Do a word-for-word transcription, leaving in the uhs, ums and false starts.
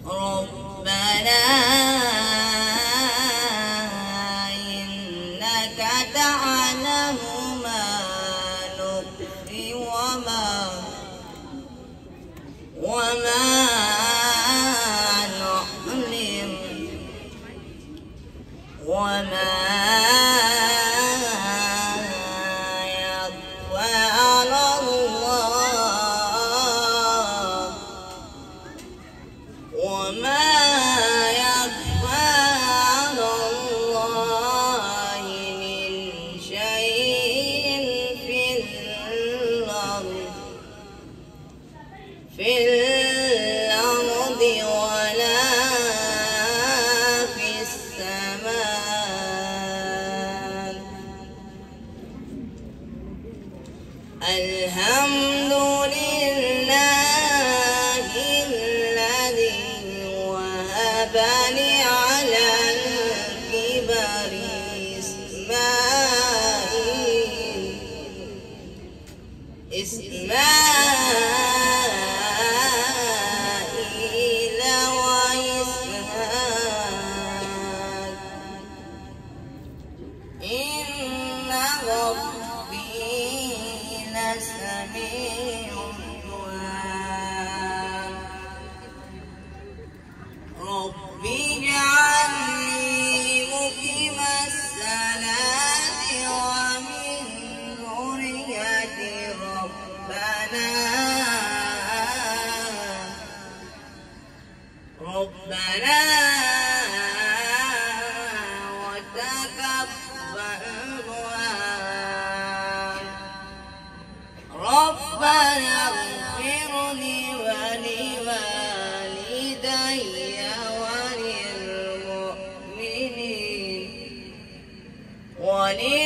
ربنا إنك تعلم ما نخفي وما وما نعلم وما يخفى على الله وما يخفى على الله من شيء في الأرض في الأرض ولا في السماء. الحمد لله الذي وهب لي على الكبر إسماعيل إسماعيل وإسحاق إن ربي لسميع الدعاء. رب اجعلني مقيم الصلاة ومن ذريتي ربنا ربنا وتقبل دعاء. ربنا اغفر لي ولوالدي وللمؤمنين وللمؤمنين